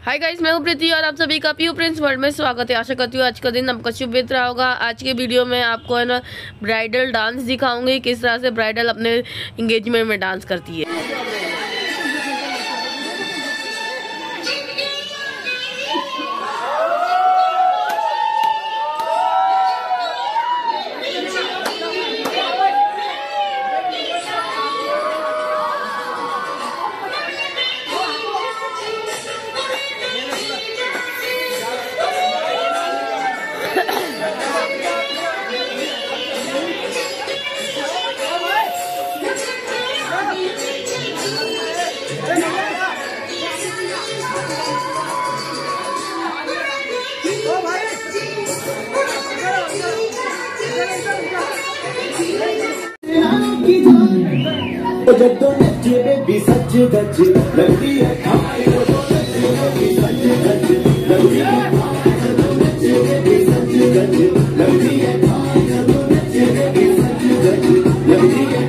Hi guys, मैं हूं प्रीति और आप सभी का पीहू प्रिंस वर्ल्ड में स्वागत है। आशा करती हूँ आज का दिन आपका शुभ बीत रहा होगा। आज के वीडियो में आपको है ना ब्राइडल डांस दिखाऊंगी, किस तरह से ब्राइडल अपने एंगेजमेंट में डांस करती है। जब तो नचे बेबी सच गज लगती है खाई वो तो नचे बेबी सच गज लगती है खाई जब तो नचे बेबी सच गज लगती है खाई जब तो नचे बेबी सच गज लगती है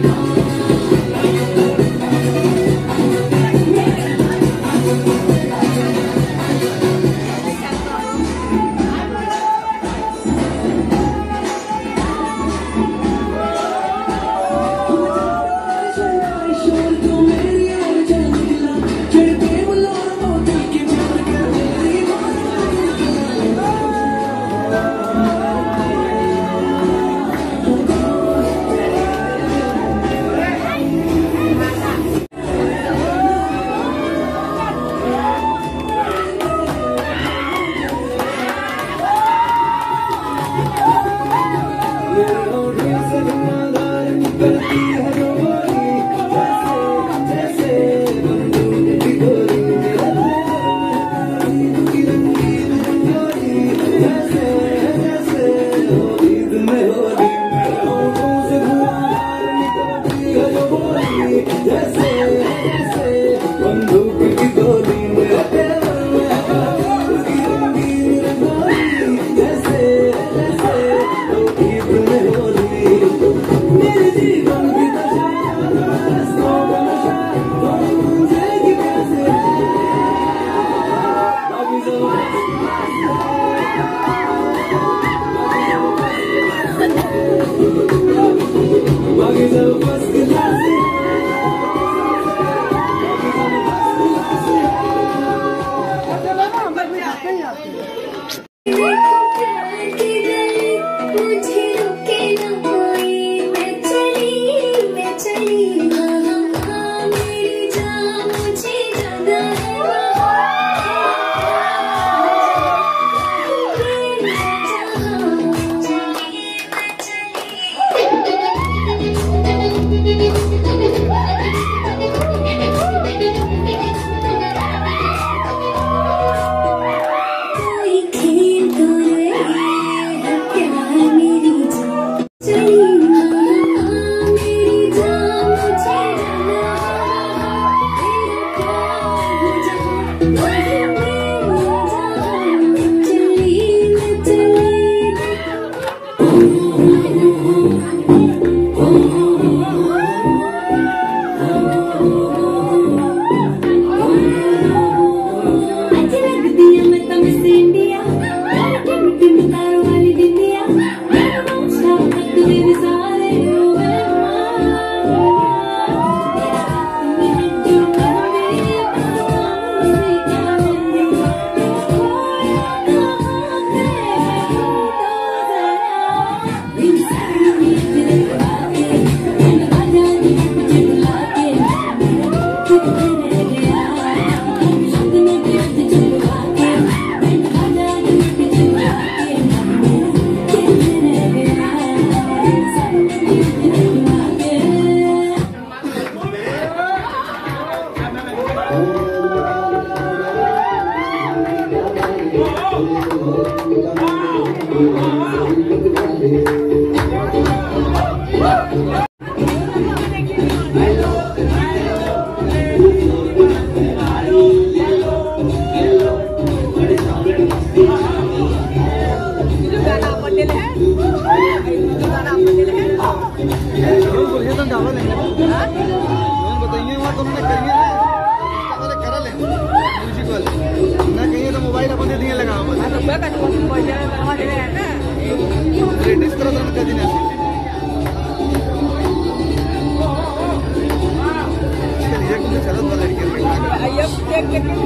बताइए वहाँ तुमने करिए ना करा ले म्यूजिक वाले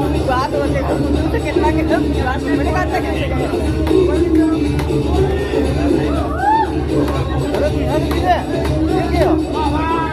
बात होते तो मुझे से कितना कितना बात मैंने कहा था कैसे करें।